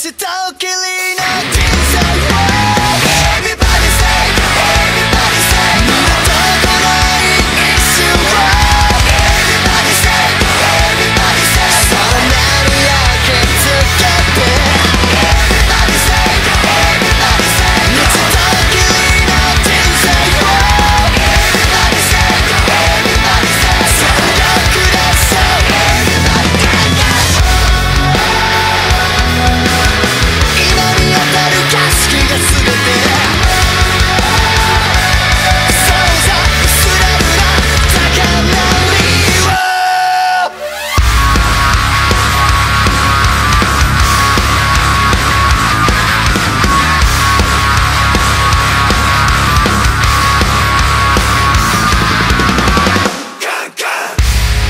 ときりの人生を Everybody say Everybody say 二度と来ない一瞬を Everybody say Everybody say 空なる焼けつけて Everybody say Everybody say 二度ときりの人生を Everybody say Everybody say 全力で Say Everybody say 今見当たる景色が全てそうさ薄らぶな高鳴りをガンガン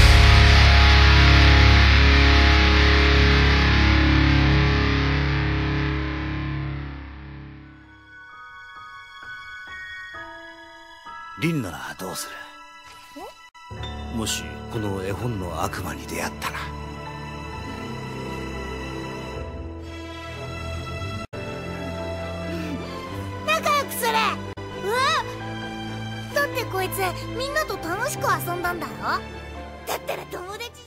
リンならどうする？もしこの絵本の悪魔に出会ったら。 仲良くする。だってこいつみんなと楽しく遊んだんだろ。だったら友達